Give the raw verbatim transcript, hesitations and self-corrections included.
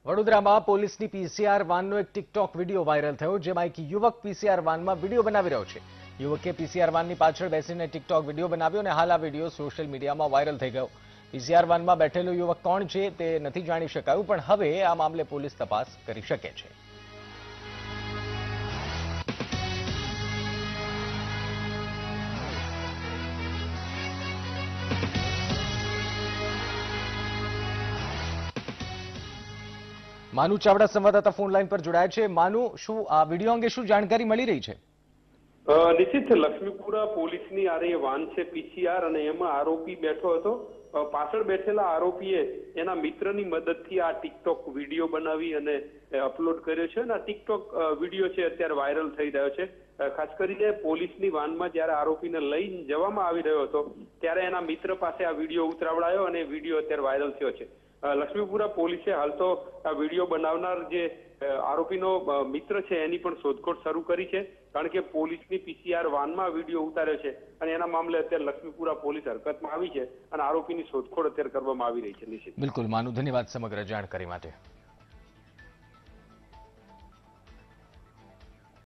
વડોદરામાં પોલીસની પીસીઆર વાનનો એક ટિકટોક વિડીયો વાયરલ થયો, જેમાં એક યુવક પીસીઆર વાનમાં વિડીયો બનાવી રહ્યો છે. યુવકે પીસીઆર વાનની પાછળ બેસીને ટિકટોક વિડીયો બનાવ્યો અને હાલ આ વિડીયો સોશિયલ મીડિયામાં વાયરલ થઈ ગયો. પીસીઆર વાનમાં બેઠેલો યુવક કોણ છે તે નથી જાણી શકાયું, પણ હવે આ મામલે પોલીસ તપાસ કરી શકે છે. માનુ ચાવડા સંવાદદાતા ફોન લાઈન પર જોડાયા છે. માનુ, શું આ વિડીયો અંગે શું જાણકારી મળી રહી છે? નિશ્ચિત લક્ષ્મીપુરા પોલીસની આ રહી વાન છે પીસીઆર, અને એમાં આરોપી બેઠો હતો. પાછળ બેઠેલા આરોપીએ એના મિત્રની મદદથી આ ટિકટોક વિડીયો બનાવી અને અપલોડ કર્યો છે, અને આ ટિકટોક વિડીયો છે અત્યારે વાયરલ થઈ રહ્યો છે. ખાસ કરીને પોલીસની વાનમાં જ્યારે આરોપીને લઈને જવામાં આવી રહ્યો હતો ત્યારે એના મિત્ર પાસે આ વિડીયો ઉતરાવડાયો અને વિડીયો અત્યારે વાયરલ થયો છે. લક્ષ્મીપુરા પોલીસે હાલ તો આ વિડીયો બનાવનાર જે આરોપીનો મિત્ર છે એની પણ શોધખોળ શરૂ કરી છે, કારણ કે પોલીસની પીસીઆર વાનમાં વિડીયો ઉતાર્યો છે અને એના મામલે અત્યારે લક્ષ્મીપુરા પોલીસ હરકતમાં આવી છે અને આરોપીની શોધખોળ અત્યારે કરવામાં આવી રહી છે. નિશ્ચિત. બિલકુલ માનુ, ધન્યવાદ સમગ્ર જાણકારી માટે.